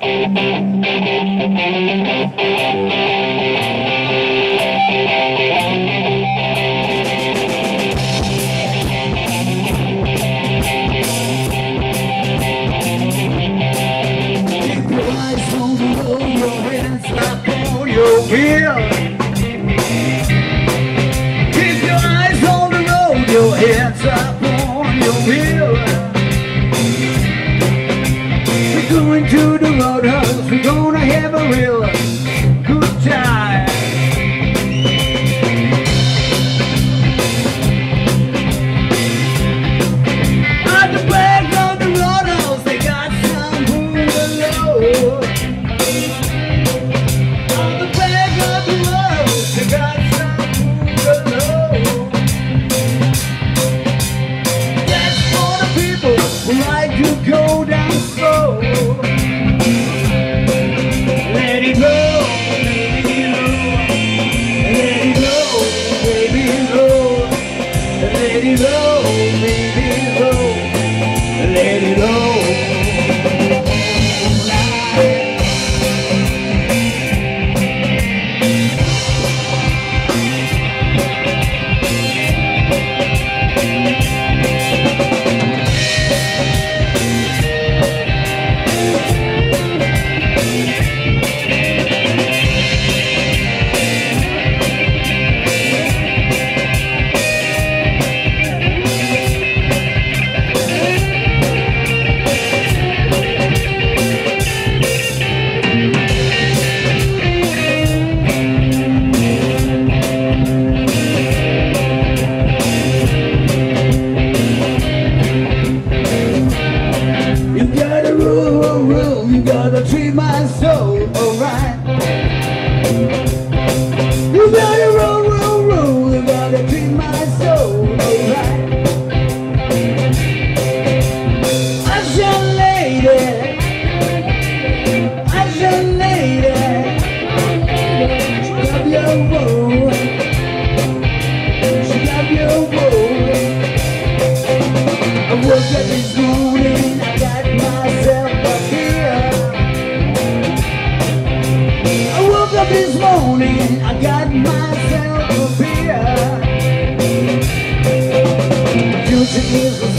Keep your eyes on the road, your hands up on your wheel. We're going to the roadhouse, we're gonna have a real good time. At the back of the roadhouse, they got some boogaloo. Go down slow. Let it go, baby, let it go, baby, let it go, baby, let it go. You gotta treat my soul alright. You gotta roll, you gotta treat my soul alright. Hush, lady, she got your woe, she got your woe. I woke up this morning, I got myself up here. I woke up this morning, I got myself a beer. The future is